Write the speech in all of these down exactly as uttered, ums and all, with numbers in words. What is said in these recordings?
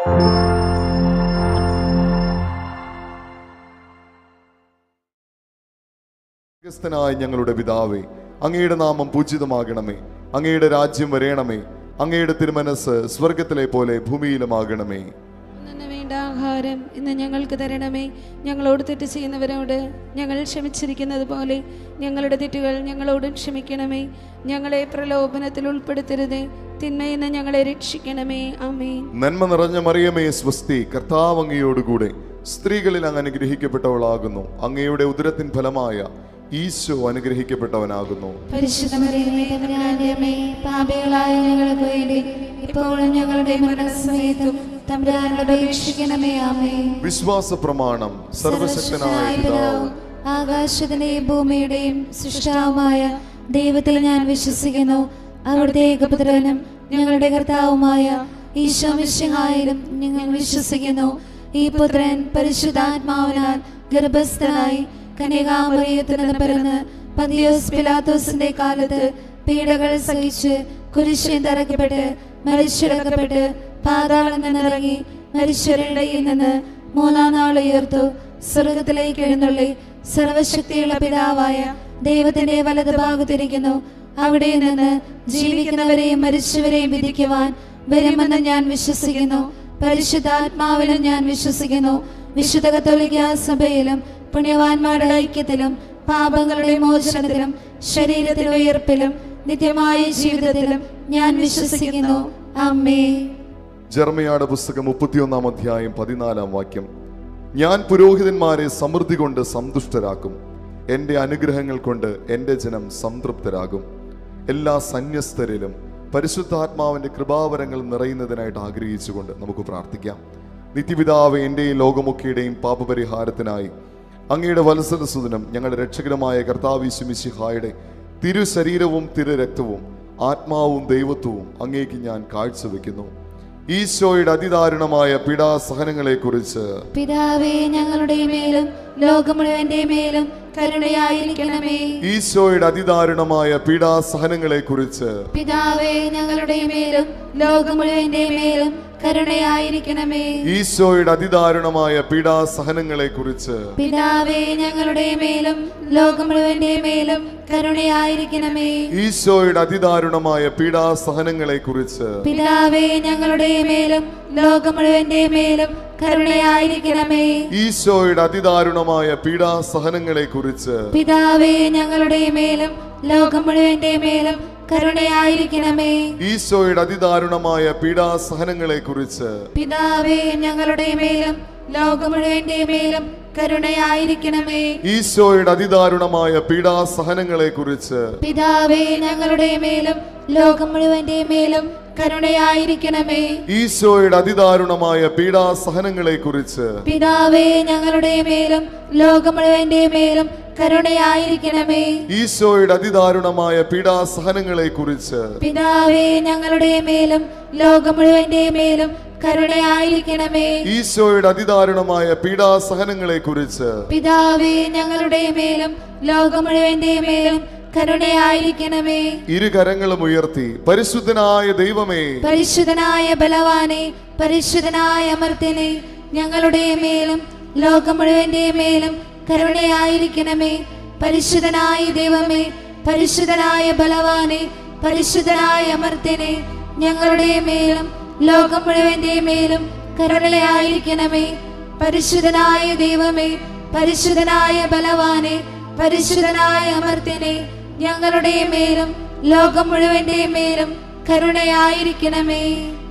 സ്വർഗ്ഗസ്ഥനായ ഞങ്ങളുടെ പിതാവേ, അങ്ങയുടെ നാമം പൂജിതമാകണമേ. അങ്ങയുടെ രാജ്യം വരേണമേ. അങ്ങയുടെ തിരുമനസ് സ്വർഗത്തിലെ പോലെ ഭൂമിയിലുമാകണമേ. വേണ്ട ആഹാരം ഇന്ന് ഞങ്ങൾക്ക് തരണമേ. ഞങ്ങളോട് തെറ്റ് ചെയ്യുന്നവരോട് ഞങ്ങൾ ക്ഷമിച്ചിരിക്കുന്നത് പോലെ ഞങ്ങളുടെ തെറ്റുകൾ ഞങ്ങളോടും ക്ഷമിക്കണമേ. ഞങ്ങളെ പ്രലോഭനത്തിൽ ഉൾപ്പെടുത്തരുതേ, തിന്മയിൽ നിന്ന് ഞങ്ങളെ രക്ഷിക്കണമേ. ആമേൻ. നന്മ നിറഞ്ഞ മറിയമേ സ്വസ്തി, കർത്താവ് അങ്ങയോടുകൂടെ സ്ത്രീകളിൽ അങ്ങ് അനുഗ്രഹിക്കപ്പെട്ടവളാകുന്നു. അങ്ങയുടെ ഉദരത്തിൻ ഫലമായ ഈശോ അനുഗ്രഹിക്കപ്പെട്ടവനാകുന്നു. പരിശുദ്ധ മറിയമേ, തമ്പുരാന്റെ അമ്മേ, പാപികളായ ഞങ്ങൾക്ക് വേണ്ടി ഇപ്പോഴും ഞങ്ങളുടെ മരണസമയത്തും തമ്പുരാനോട് അപേക്ഷിക്കണമേ. ആമേൻ. വിശ്വാസ പ്രമാണം. സർവശക്തനായ പിതാവ്, ആകാശത്തിന്റെയും ഭൂമിയുടെയും സൃഷ്ടാവുമായ ദൈവത്തിൽ ഞാൻ വിശ്വസിക്കുന്നു. അവിടുത്തെ ഏകപുത്രനും ഞങ്ങളുടെ കർത്താവുമായ ഈശോ മിശിഹായിലും ഞങ്ങൾ വിശ്വസിക്കുന്നു. ഈ പുത്രൻ പരിശുദ്ധാത്മാവിനാൽ ഗർഭസ്ഥനായി കന്യകാമറിയത്തിൽ നിന്ന് പിറന്ന് പന്തിയോസ് പിലാത്തോസിന്റെ കാലത്ത് പീഡകൾ സഹിച്ച് കുരിശിൽ തറയ്ക്കപ്പെട്ട് മരിച്ചടക്കപ്പെട്ട് പാതാളം നിന്നിറങ്ങി മരിച്ചവരുടെ നിന്ന് മൂന്നാം നാൾ ഉയർത്തു. സ്വർഗത്തിലേക്ക് എഴുന്നള്ളി സർവശക്തിയുള്ള പിതാവായ ദൈവത്തിന്റെ വലത് ഭാഗത്തിരിക്കുന്നു. അവിടെ നിന്ന് ജീവിക്കുന്നവരെയും മരിച്ചവരെയും വിധിക്കുവാൻ വരുമെന്ന് ഞാൻ വിശ്വസിക്കുന്നു. പരിശുദ്ധാത്മാവിലും ഞാൻ വിശ്വസിക്കുന്നു. വിശുദ്ധ കത്തോലിക്കാ സഭയിലും പുണ്യവാന്മാരുടെ ഐക്യത്തിലും പാപങ്ങളുടെ മോചനത്തിലും ശരീരത്തിലെ ഉയർപ്പിലും നിത്യമായ ജീവിതത്തിലും ഞാൻ വിശ്വസിക്കുന്നു. ആമേൻ. ജെറമ്യായുടെ പുസ്തകം മുപ്പത്തിയൊന്നാം അധ്യായം പതിനാലാം വാക്യം. ഞാൻ പുരോഹിതന്മാരെ സമൃദ്ധി കൊണ്ട് സന്തുഷ്ടരാക്കും, എൻ്റെ അനുഗ്രഹങ്ങൾ കൊണ്ട് എൻ്റെ ജനം സംതൃപ്തരാകും. എല്ലാ സന്യസ്തരിലും പരിശുദ്ധാത്മാവിൻ്റെ കൃപാവരങ്ങൾ നിറയുന്നതിനായിട്ട് ആഗ്രഹിച്ചുകൊണ്ട് നമുക്ക് പ്രാർത്ഥിക്കാം. നിത്യപിതാവ്, എൻ്റെയും ലോകമൊക്കെയുടെയും പാപപരിഹാരത്തിനായി അങ്ങയുടെ വത്സലസുതനും ഞങ്ങളുടെ രക്ഷകരമായ കർത്താവ് മിശിഹായുടെ തിരു ശരീരവും തിരു രക്തവും ആത്മാവും ദൈവത്വവും അങ്ങേക്ക് ഞാൻ കാഴ്ചവെക്കുന്നു. ഈശോയുടെ അതിദാരുണമായ പീഡാസഹനങ്ങളെ കുറിച്ച് പിതാവേ ഞങ്ങളുടെ മേലും ലോകം മുഴുവന്റെ മേലും കരുണയായിരിക്കണമേ. ഈശോയുടെ അതിദാരുണമായ പീഡാസഹനങ്ങളെ കുറിച്ച് പിതാവേ ഞങ്ങളുടെ മേലും ലോകം മുഴുവന്റെ മേലും കരുണയായിരിക്കണമേ. ഈശോയുടെ അതിദാരുണമായ പീഡാസഹനങ്ങളെ കുറിച്ച് പിതാവേ ഞങ്ങളുടെ മേലും ലോകം മുഴുവന്റെ മേലും കരുണയായിരിക്കണമേ. ഈശോയുടെ അതിദാരുണമായ പീഡാസഹനങ്ങളെ കുറിച്ച് പിതാവേ ഞങ്ങളുടെ മേലും ലോകം മുഴുവന്റെ മേലും കരുണയായിരിക്കണമേ. ഈശോയുടെ അതിദാരുണമായ പീഡാസഹനങ്ങളെ കുറിച്ച് പിതാവേ ഞങ്ങളുടെ മേലും ലോകം മുഴുവന്റെ മേലും കരുണയായിരിക്കണമേ. ഈശോയുടെ അതിദാരുണമായ പീഡാസഹനങ്ങളെ കുറിച്ച് പിതാവേ ഞങ്ങളുടെ മേലും ലോകം മുഴുവന്റെ മേലും കരുണയായിരിക്കണമേ. ഈശോയുടെ അതിദാരുണമായ പീഡാസഹനങ്ങളെ കുറിച്ച് പിതാവേ ഞങ്ങളുടെ മേലും ലോകം മുഴുവന്റെ മേലും കരുണയായിരിക്കണമേ. ഈശോയുടെ അതിദാരുണമായ പീഡാസഹനങ്ങളെ കുറിച്ച് പിതാവേ ഞങ്ങളുടെ മേലും ലോകം മുഴുവന്റെ മേലും കരുണയായിരിക്കണമേ. ഈശോയുടെ അതിദാരുണമായ പീഡാസഹനങ്ങളെ കുറിച്ച് പിതാവേ ഞങ്ങളുടെ മേലും ലോകം മുഴുവന്റെ മേലും കരുണയായിരിക്കണമേ. ഈശോയുടെ അതിദാരുണമായ പീഡാസഹനങ്ങളെ കുറിച്ച് പിതാവേ ഞങ്ങളുടെ മേലും ലോകം മുഴുവന്റെ മേലും കരുണയായിരിക്കണമേ. ഇരുകരങ്ങളും ഉയർത്തി പരിശുദ്ധനായ ദൈവമേ, പരിശുദ്ധനായ ബലവാനെ, പരിശുദ്ധനായ അമർത്യനെ, ഞങ്ങളുടെ മേലും ലോകം മുഴുവന്റെ മേലും കരുണയായിരിക്കണമേ. പരിശുദ്ധനായ ദൈവമേ, പരിശുദ്ധനായ ബലവാനെ, പരിശുദ്ധനായ അമർത്യനെ, ഞങ്ങളുടെ മേലും ലോകം മുഴുവന്റെ മേലും കരുണയായിരിക്കണമേ. പരിശുദ്ധനായ ദൈവമേ, പരിശുദ്ധനായ ബലവാനെ, പരിശുദ്ധനായ അമർത്യനെ, ഞങ്ങളുടെ മേലും ലോകം മുഴുവന്റെ മേലും കരുണയായിരിക്കണമേ.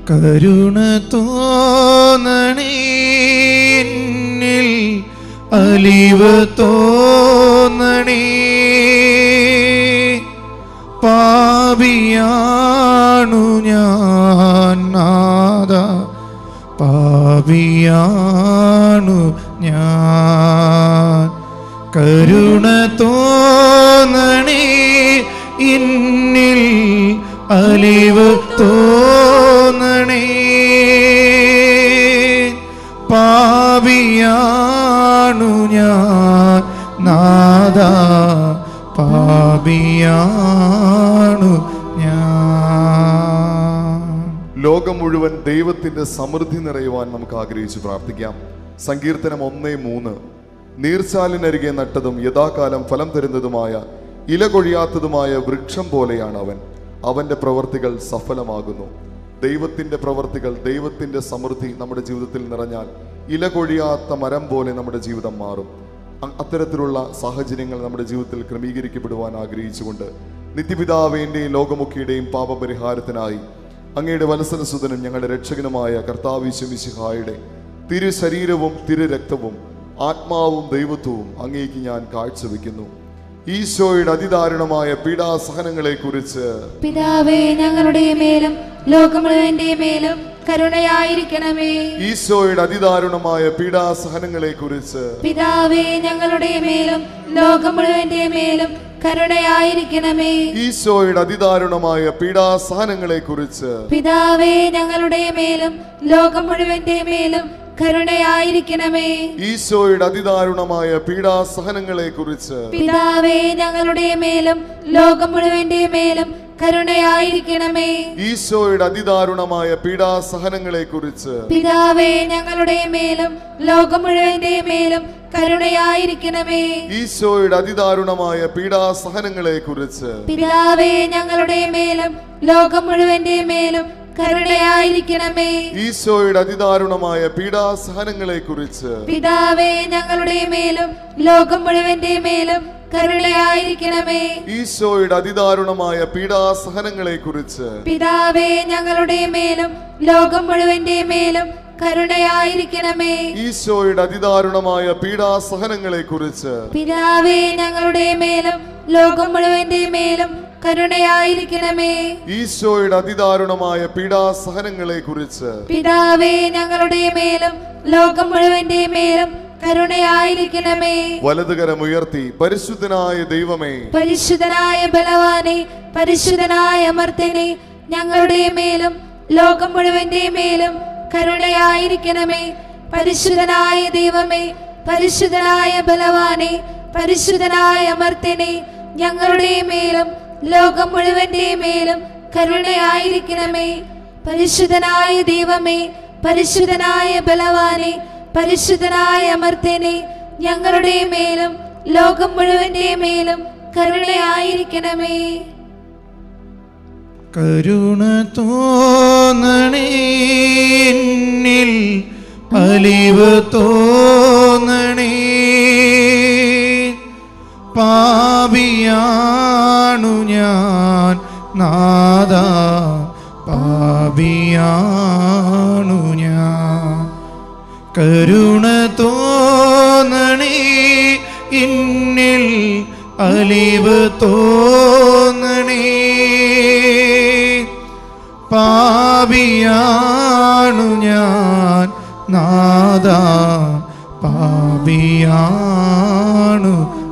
കരുണ തോന്നണേ, എന്നിൽ അലിവ് തോന്നണേ. പാപിയാണു ഞാൻ നാഥാ, പാപിയാണു ഞാൻ. കരുണ തോന്നണേ, എന്നിൽ അലിവ് തോന്നണേ. പാപിയാണു ഞാൻ നാഥാ, പാപിയാണു ഞാൻ. ലോകം മുഴുവൻ ദൈവത്തിന്റെ സമൃദ്ധി നിറയുവാൻ നമുക്ക് ആഗ്രഹിച്ച് പ്രാർത്ഥിക്കാം. സങ്കീർത്തനം ഒന്നേ മൂന്ന്. നീർച്ചാലിനരികെ നട്ടതും യഥാകാലം ഫലം തരുന്നതുമായ ഇല കൊഴിയാത്തതുമായ വൃക്ഷം പോലെയാണ് അവൻ. അവന്റെ പ്രവർത്തികൾ സഫലമാകുന്നു. ദൈവത്തിന്റെ പ്രവർത്തികൾ, ദൈവത്തിന്റെ സമൃദ്ധി നമ്മുടെ ജീവിതത്തിൽ നിറഞ്ഞാൽ ഇല കൊഴിയാത്ത മരം പോലെ നമ്മുടെ ജീവിതം മാറും. അത്തരത്തിലുള്ള സാഹചര്യങ്ങൾ നമ്മുടെ ജീവിതത്തിൽ ക്രമീകരിക്കപ്പെടുവാൻ ആഗ്രഹിച്ചുകൊണ്ട് നിത്യപിതാവിന്റെയും ലോകമൊക്കെയുടെയും പാപപരിഹാരത്തിനായി അങ്ങയുടെ വത്സലസുതനും ഞങ്ങളുടെ രക്ഷകനുമായ കർത്താവ് യേശു മിശിഹായുടെ തിരു ശരീരവും തിരു രക്തവും ആത്മാവും ദൈവത്വവും അങ്ങേക്ക് ഞാൻ കാഴ്ചവെക്കുന്നു. ഈശോയുടെ അതിദാരുണമായ പീഡാസഹനങ്ങളെ കുറിച്ച് പിതാവേ ഞങ്ങളുടെ മേലും ലോകം മുഴുവന്റെ മേലും കരുണയായിരിക്കണമേ. ഈശോയുടെ അതിദാരുണമായ പീഡാസഹനങ്ങളെ കുറിച്ച് പിതാവേ ഞങ്ങളുടെ മേലും ലോകം മുഴുവന്റെ മേലും കരുണയായിരിക്കണമേ. ഈശോയുടെ അതിദാരുണമായ പീഡാസഹനങ്ങളെ കുറിച്ച് പിതാവേ ഞങ്ങളുടെ മേലും ലോകം മുഴുവന്റെ മേലും കരുണയായിരിക്കണമേ. ഈശോയുടെ അതിദാരുണമായ പീഡാസഹനങ്ങളെ കുറിച്ച് പിതാവേ ഞങ്ങളുടെ മേലും ലോകം മുഴുവന്റെ മേലും കരുണയായിരിക്കണമേ. ഈശോയുടെ അതിദാരുണമായ പീഡാസഹനങ്ങളെ കുറിച്ച് പിതാവേ ഞങ്ങളുടെ മേലും ലോകം മുഴുവന്റെ മേലും കരുണയായിരിക്കണമേ. ഈശോയുടെ അതിദാരുണമായ പീഡാസഹനങ്ങളെ കുറിച്ച് പിതാവേ ഞങ്ങളുടെ മേലും ലോകം മുഴുവന്റെ മേലും കരുണയായിരിക്കണമേ. ഈശോയുടെ അതിദാരുണമായ പീഡാസഹനങ്ങളെ കുറിച്ച് പിതാവേ ഞങ്ങളുടെ മേലും ലോകം മുഴുവന്റെ മേലും കരുണയായിരിക്കണമേ. ഈശോയുടെ അതിദാരുണമായ പീഡാസഹനങ്ങളെ കുറിച്ച് പിതാവേ ഞങ്ങളുടെ മേലും ലോകം മുഴുവന്റെ മേലും കരുണയായിരിക്കണമേ. ഈശോയുടെ അതിദാരുണമായ പീഡാസഹനങ്ങളെ കുറിച്ച് പിതാവേ ഞങ്ങളുടെ മേലും ലോകം മുഴുവന്റെ മേലും കരുണയായിരിക്കണമേ. ഈശോയുടെ അതിദാരുണമായ പീഡാസഹനങ്ങളെ കുറിച്ച് പിതാവേ ഞങ്ങളുടെ മേലും ലോകം മുഴുവന്റെ മേലും കരുണയായിരിക്കണമേ. വലതുകരം ഉയർത്തി പരിശുദ്ധനായ ദൈവമേ, പരിശുദ്ധനായ ബലവാനെ, പരിശുദ്ധനായ അമർത്യനെ, ഞങ്ങളുടെ മേലും ലോകം മുഴുവന്റെ മേലും കരുണയായിരിക്കണമേ. പരിശുദ്ധനായ ദൈവമേ, പരിശുദ്ധനായ ബലവാനെ, പരിശുദ്ധനായ അമർത്യനെ, ഞങ്ങളുടെ മേലും ലോകം മുഴുവന്റെ മേലും കരുണയായിരിക്കണമേ. പരിശുദ്ധനായ ദൈവമേ, പരിശുദ്ധനായ ബലവാനെ, പരിശുദ്ധനായ അമർത്യനെ, ഞങ്ങളുടെ മേലും ലോകം മുഴുവന്റെ മേലും കരുണയായിരിക്കണമേ. കരുണ തോന്നണേ, എന്നിൽ അലിവ് തോന്നണേ. പാപിയാണു ഞാൻ നാഥാ, പാപിയാണു ഞാൻ. കരുണ തോന്നണേ, എന്നിൽ അലിവ് തോന്നണേ. പാപിയാണു ഞാൻ നാഥാ, പാപിയാണു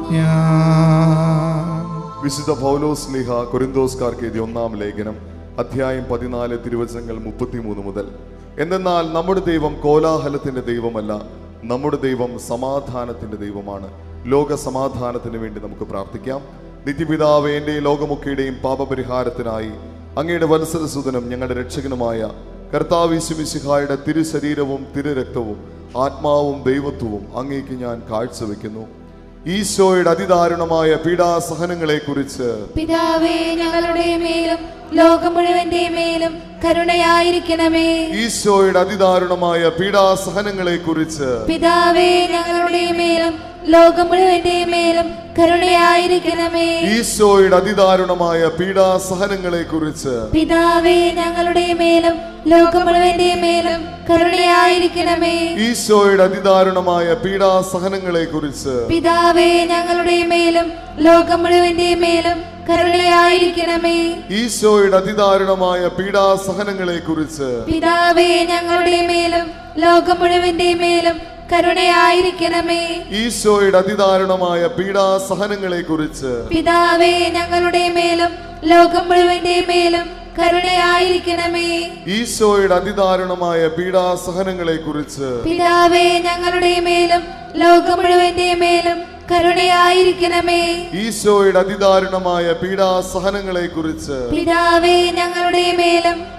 ഞാൻ. വിശുദ്ധ പൗലോസ് സ്ലീഹ കൊരിന്തോസ്കാർക്ക് എഴുതിയ ഒന്നാം ലേഖനം അധ്യായം പതിനാല് തിരുവചനങ്ങൾ മുപ്പത്തിമൂന്ന് മുതൽ. എന്തെന്നാൽ നമ്മുടെ ദൈവം കോലാഹലത്തിന്റെ ദൈവമല്ല, നമ്മുടെ ദൈവം സമാധാനത്തിന്റെ ദൈവമാണ്. ലോക സമാധാനത്തിന് വേണ്ടി നമുക്ക് പ്രാർത്ഥിക്കാം. നിത്യപിതാവേ, എന്റെയും ലോകമൊക്കെയുടെയും പാപപരിഹാരത്തിനായി അങ്ങയുടെ വത്സലസുതനും ഞങ്ങളുടെ രക്ഷകനുമായ കർത്താവ് യേശു മിശിഹായുടെ തിരു ശരീരവും തിരു രക്തവും ആത്മാവും ദൈവത്വവും അങ്ങേക്ക് ഞാൻ കാഴ്ചവെക്കുന്നു. ഈശോയുടെ അതിദാരുണമായ പീഡാസഹനങ്ങളെ കുറിച്ച് പിതാവേ ഞങ്ങളുടെ മേലും ലോകം മുഴുവന്റെ മേലും കരുണയായിരിക്കണമേ. ഈശോയുടെ അതിദാരുണമായ പീഡാസഹനങ്ങളെ കുറിച്ച് പിതാവേ ഞങ്ങളുടെ മേലും ലോകം മുഴുവന്റെ മേലും കരുണയായിരിക്കണമേ. ഈശോയുടെ അതിദാരുണമായ പീഡാസഹനങ്ങളെ കുറിച്ച് പിതാവേ ഞങ്ങളുടെ മേലും ലോകം മുഴുവന്റെ മേലും കരുണയായിരിക്കണമേ. ഈശോയുടെ അതിദാരുണമായ പീഡാസഹനങ്ങളെ കുറിച്ച് പിതാവേ ഞങ്ങളുടെ മേലും ലോകം മുഴുവന്റെ മേലും കരുണയായിരിക്കണമേ. ഈശോയുടെ അതിദാരുണമായ പീഡാസഹനങ്ങളെ കുറിച്ച് പിതാവേ ഞങ്ങളുടെ മേലും ലോകം മുഴുവന്റെ മേലും കരുണയായിരിക്കണമേ. ഈശോയുടെ അതിദാരുണമായ പീഡാസഹനങ്ങളെ കുറിച്ച് പിതാവേ ഞങ്ങളുടെ മേലും ലോകം മുഴുവന്റെ മേലും കരുണയായിരിക്കണമേ. ഈശോയുടെ അതിദാരുണമായ പീഡാസഹനങ്ങളെ കുറിച്ച് പിതാവേ ഞങ്ങളുടെ മേലും ലോകം മുഴുവന്റെ മേലും കരുണയായിരിക്കണമേ. ഈശോയുടെ അതിദാരുണമായ പീഡാസഹനങ്ങളെ കുറിച്ച് പിതാവേ ഞങ്ങളുടെ മേലും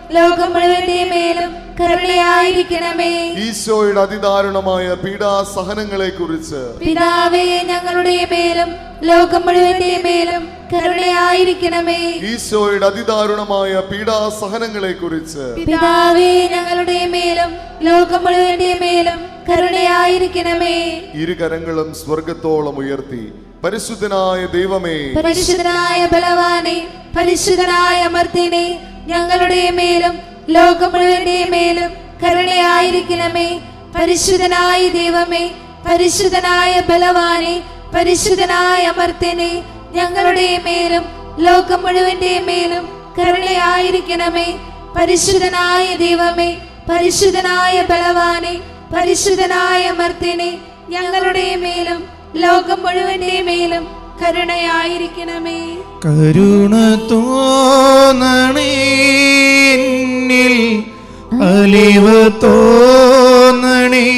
ലോകം മുഴുവന്റെ മേലും കരുണയായിരിക്കണമേ. ഈശോയുടെ അതിദാരുണമായ പീഡാസഹനങ്ങളെ കുറിച്ച് പിതാവേ ഞങ്ങളുടെ മേലും ലോകം മുഴുവന്റെ മേലും കരുണയായിരിക്കണമേ. ഈശോയുടെ അതിദാരുണമായ പീഡാസഹനങ്ങളെ കുറിച്ച് പിതാവേ ഞങ്ങളുടെ മേലും ലോകം മുഴുവന്റെ മേലും കരുണയായിരിക്കണമേ. ഇരുകരങ്ങളും സ്വർഗത്തോളം ഉയർത്തി പരിശുദ്ധനായ ദൈവമേ, പരിശുദ്ധനായ ബലവാനെ, പരിശുദ്ധനായ അമർത്യനെ, ഞങ്ങളുടെ മേലും ലോകം മുഴുവന്റെ മേലും കരുണയായിരിക്കണമേ. പരിശുദ്ധനായ ദൈവമേ, പരിശുദ്ധനായ ബലവാനെ, പരിശുദ്ധനായ അമർത്യനെ, ഞങ്ങളുടെ മേലും ലോകം മുഴുവന്റെ മേലും കരുണയായിരിക്കണമേ. പരിശുദ്ധനായ ദൈവമേ, പരിശുദ്ധനായ ബലവാനെ, പരിശുദ്ധനായ അമർത്യനെ, ഞങ്ങളുടെ മേലും ലോകം മുഴുവന്റെ മേലും കരുണയായിരിക്കണമേ. കരുണ തോന്നണേ, എന്നിൽ അലിവ് തോന്നണേ.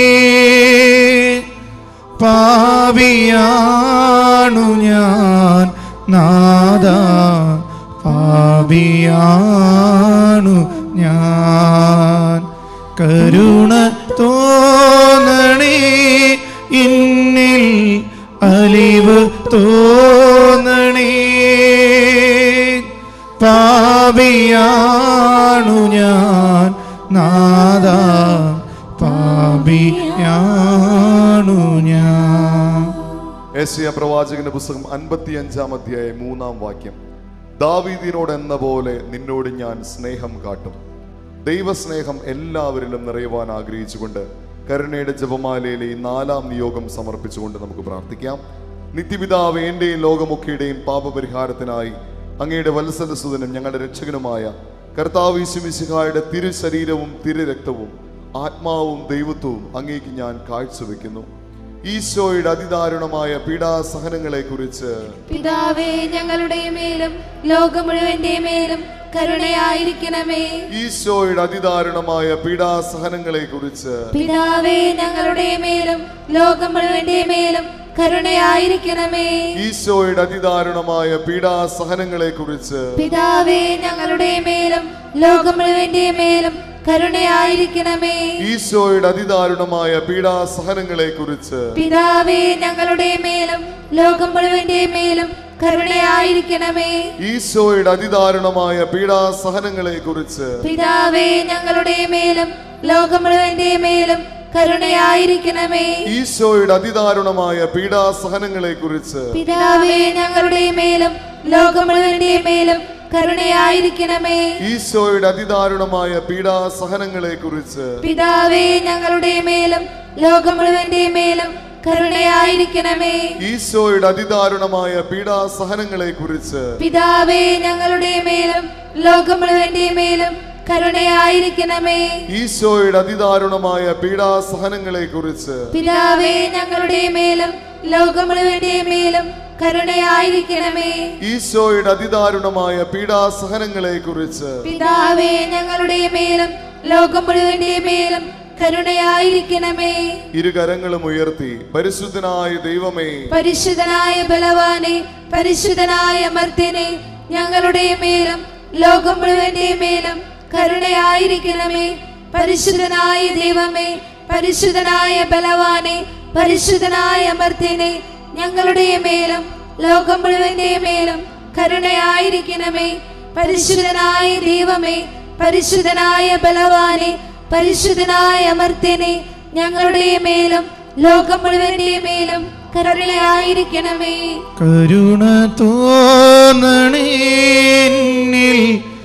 പാപിയാണു ഞാൻ നാഥാ, പാപിയാണു ഞാൻ. കരുണ തോന്നണേ, എന്നിൽ അലിവ് തോന്നണേ. പാപിയാണു ഞാൻ നാഥാ, പാപിയാണു ഞാൻ. യെശയ്യാ പ്രവാചകന്റെ പുസ്തകം അൻപത്തി അഞ്ചാം അധ്യായം മൂന്നാം വാക്യം. ദാവീദിനോട് എന്ന പോലെ നിന്നോട് ഞാൻ സ്നേഹം കാട്ടും. ദൈവസ്നേഹം എല്ലാവരിലും നിറയുവാൻ ആഗ്രഹിച്ചുകൊണ്ട് കരുണയുടെ ജപമാലയിലെ ഈ നാലാം നിയോഗം സമർപ്പിച്ചുകൊണ്ട് നമുക്ക് പ്രാർത്ഥിക്കാം. നിത്യപിതാവ്, എന്റെയും ലോകമൊക്കെയുടെയും പാപപരിഹാരത്തിനായി അങ്ങയുടെ വത്സലസുതനും ഞങ്ങളുടെ രക്ഷകനുമായ കർത്താവ് യേശു മിശിഹായുടെ തിരു ശരീരവും തിരു രക്തവും ആത്മാവും ദൈവത്വവും അങ്ങേക്ക് ഞാൻ കാഴ്ചവെക്കുന്നു. ഈശോയുടെ അതിദാരുണമായ പീഡാസഹനങ്ങളെ കുറിച്ച് പിതാവേ ഞങ്ങളുടെ മേലും ലോകം മുഴുവന്റെ മേലും കരുണയായിരിക്കണമേ. ഈശോയുടെ അതിദാരുണമായ പീഡാസഹനങ്ങളെ കുറിച്ച് പിതാവേ ഞങ്ങളുടെ മേലും ലോകം മുഴുവന്റെ മേലും കരുണയായിരിക്കണമേ. ഈശോയുടെ അതിദാരുണമായ പീഡാസഹനങ്ങളെ കുറിച്ച് പിതാവേ ഞങ്ങളുടെ മേലും ലോകം മുഴുവന്റെ മേലും കരുണയായിരിക്കണമേ. ഈശോയുടെ അതിദാരുണമായ പീഡാസഹനങ്ങളെ കുറിച്ച് പിതാവേ ഞങ്ങളുടെ മേലും ലോകം മുഴുവന്റെ മേലും കരുണയായിരിക്കണമേ. ഈശോയുടെ അതിദാരുണമായ പീഡാസഹനങ്ങളെ കുറിച്ച് പിതാവേ ഞങ്ങളുടെ മേലും ലോകം മുഴുവന്റെ മേലും കരുണയായിരിക്കണമേ. ഈശോയുടെ അതിദാരുണമായ പീഡാസഹനങ്ങളെ കുറിച്ച് പിതാവേ ഞങ്ങളുടെ മേലും ലോകം മുഴുവന്റെ മേലും കരുണയായിരിക്കണമേ. ഈശോയുടെ അതിദാരുണമായ പീഡാസഹനങ്ങളെ കുറിച്ച് പിതാവേ ഞങ്ങളുടെ മേലും ലോകം മുഴുവന്റെ മേലും കരുണയായിരിക്കണമേ. ഈശോയുടെ അതിദാരുണമായ പീഡാസഹനങ്ങളെ കുറിച്ച് പിതാവേ ഞങ്ങളുടെ മേലും ലോകം മുഴുവന്റെ മേലും കരുണയായിരിക്കണമേ. ഈശോയുടെ അതിദാരുണമായ പീഡാസഹനങ്ങളെ കുറിച്ച് പിതാവേ ഞങ്ങളുടെ മേലും ലോകം മുഴുവന്റെ മേലും കരുണയായിരിക്കണമേ. ഈശോയുടെ അതിദാരുണമായ പീഡാസഹനങ്ങളെ കുറിച്ച് പിതാവേ ഞങ്ങളുടെ മേലും ലോകം മുഴുവന്റെ മേലും കരുണയായിരിക്കണമേ. ഇരുകരങ്ങളും ഉയർത്തി പരിശുദ്ധനായ ദൈവമേ, പരിശുദ്ധനായ ബലവാനെ, പരിശുദ്ധനായ അമർത്യനെ, ഞങ്ങളുടെ മേലും ലോകം മുഴുവന്റെ മേലും കരുണയായിരിക്കണമേ. പരിശുദ്ധനായ ദൈവമേ, പരിശുദ്ധനായ ബലവാനെ, പരിശുദ്ധനായ അമർത്യനെ, ഞങ്ങളുടെ മേലും ലോകം മുഴുവന്റെ മേലും കരുണയായിരിക്കണമേ. പരിശുദ്ധനായ ദൈവമേ, പരിശുദ്ധനായ ബലവാനെ, പരിശുദ്ധനായ അമർത്യനെ, ഞങ്ങളുടെ മേലും ലോകം മുഴുവന്റെ മേലും കരുണയായിരിക്കണമേ. കരുണ തോന്നണേ, എന്നിൽ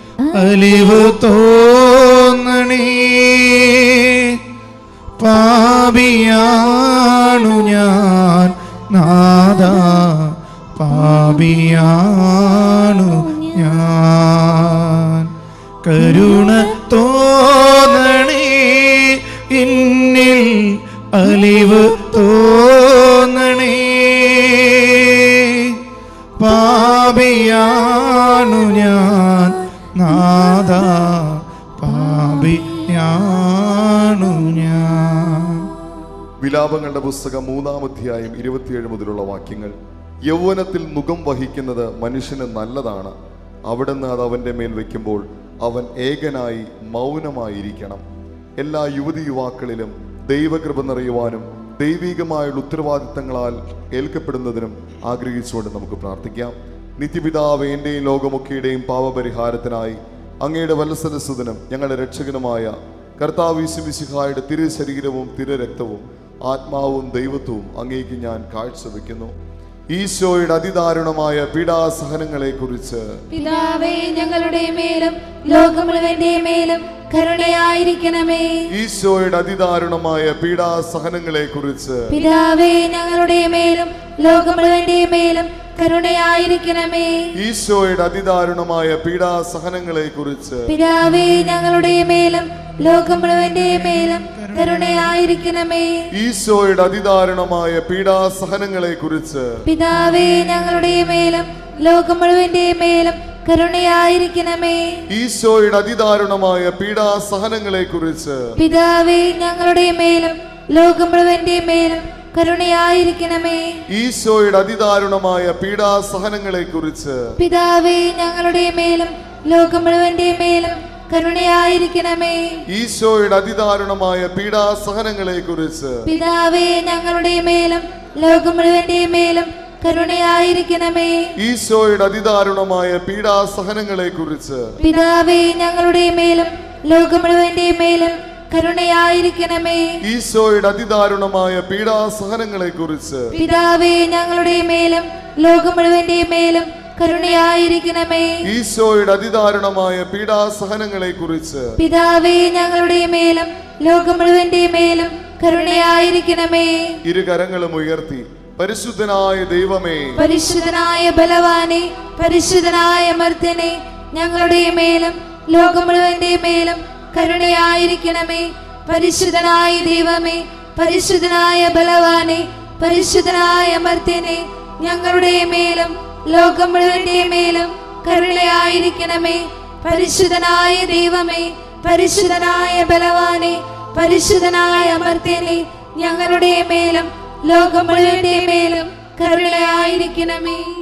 അലിവ് തോന്നണേ. പാപിയാണു ഞാൻ നാഥാ, പാപിയാണു ഞാൻ. കരുണ തോന്നണേ, എന്നിൽ അലിവ് തോന്നണേ. പാപിയാണു ഞാൻ നാഥാ, പാപിയാണു ഞാൻ. വിലാപങ്ങളുടെ പുസ്തകം മൂന്നാം അധ്യായം ഇരുപത്തിയേഴ് മുതലുള്ള വാക്യങ്ങൾ. യൗവനത്തിൽ മുഖം വഹിക്കുന്നത് മനുഷ്യന് നല്ലതാണ്, അവിടുന്ന് അത് അവന്റെ മേൽ വയ്ക്കുമ്പോൾ അവൻ ഏകനായി മൗനമായിരിക്കണം. എല്ലാ യുവതി യുവാക്കളിലും ദൈവകൃപ നിറയുവാനും ദൈവികമായുള്ള ഉത്തരവാദിത്തങ്ങളാൽ ഏൽക്കപ്പെടുന്നതിനും ആഗ്രഹിച്ചുകൊണ്ട് നമുക്ക് പ്രാർത്ഥിക്കാം. നിത്യപിതാവ്, എൻ്റെയും ലോകമൊക്കെയുടെയും പാപപരിഹാരത്തിനായി അങ്ങയുടെ വത്സലസുതനും ഞങ്ങളുടെ രക്ഷകനുമായ കർത്താവ് യേശു മിശിഹായുടെ തിരു ശരീരവും തിരു രക്തവും ആത്മാവും ദൈവത്വവും അങ്ങേക്ക് ഞാൻ കാഴ്ചവെക്കുന്നു. ഈശോയുടെ അതിദാരുണമായ പീഡാസഹനങ്ങളെ കുറിച്ച് പിതാവേ ഞങ്ങളുടെ മേലും ലോകം മുഴുവന്റെ മേലും കരുണയായിരിക്കണമേ. ഈശോയുടെ അതിദാരുണമായ പീഡാസഹനങ്ങളെ കുറിച്ച് പിതാവേ ഞങ്ങളുടെ മേലും ലോകം മുഴുവന്റെ മേലും കരുണയായിരിക്കണമേ. ഈശോയുടെ അതിദാരുണമായ പീഡാസഹനങ്ങളെ കുറിച്ച് പിതാവേ ഞങ്ങളുടെ മേലും ലോകം മുഴുവന്റെ മേലും കരുണയായിരിക്കണമേ. ഈശോയുടെ അതിദാരുണമായ പീഡാസഹനങ്ങളെ കുറിച്ച് പിതാവേ ഞങ്ങളുടെ മേലും ലോകം മുഴുവന്റെ മേലും കരുണയായിരിക്കണമേ. ഈശോയുടെ അതിദാരുണമായ പീഡാസഹനങ്ങളെ കുറിച്ച് പിതാവേ ഞങ്ങളുടെ മേലും ലോകം മുഴുവന്റെ മേലും കരുണയായിരിക്കണമേ. ഈശോയുടെ അതിദാരുണമായ പീഡാസഹനങ്ങളെ കുറിച്ച് പിതാവേ ഞങ്ങളുടെ മേലും ലോകം മുഴുവന്റെ മേലും കരുണയായിരിക്കണമേ. ഈശോയുടെ അതിദാരുണമായ പീഡാസഹനങ്ങളെ കുറിച്ച് പിതാവേ ഞങ്ങളുടെ മേലും ലോകം മുഴുവന്റെ മേലും കരുണയായിരിക്കണമേ. ഈശോയുടെ അതിദാരുണമായ പീഡാസഹനങ്ങളെ കുറിച്ച് പിതാവേ ഞങ്ങളുടെ മേലും ലോകം മുഴുവന്റെ മേലും കരുണയായിരിക്കണമേ. ഈശോയുടെ അതിദാരുണമായ പീഡാസഹനങ്ങളെ കുറിച്ച് പിതാവേ ഞങ്ങളുടെ മേലും ലോകം മുഴുവന്റെ മേലും കരുണയായിരിക്കണമേ. ഈശോയുടെ അതിദാരുണമായ പീഡാസഹനങ്ങളെ കുറിച്ച് പിതാവേ ഞങ്ങളുടെ മേലും ലോകം മുഴുവന്റെ മേലും കരുണയായിരിക്കണമേ. ഇരു കരങ്ങളും ഉയർത്തി പരിശുദ്ധനായ ദൈവമേ, പരിശുദ്ധനായ ബലവാനെ, പരിശുദ്ധനായ മർദ്ദനെ, ഞങ്ങളുടെ മേലും ലോകം മുഴുവന്റെ മേലും കരുണയായിരിക്കണമേ. പരിശുദ്ധനായ ദൈവമേ, പരിശുദ്ധനായ ബലവാനെ, പരിശുദ്ധനായ മർദ്ദനെ, ഞങ്ങളുടെ മേലും ലോകം മുഴുവന്റെ മേലും കരുണയായിരിക്കണമേ. പരിശുദ്ധനായ ദൈവമേ, പരിശുദ്ധനായ ബലവാനെ, പരിശുദ്ധനായ മർദ്ദനെ, ഞങ്ങളുടെ മേലും ലോകം മുഴുവന്റെ മേലും കരുണയായിരിക്കണമേ.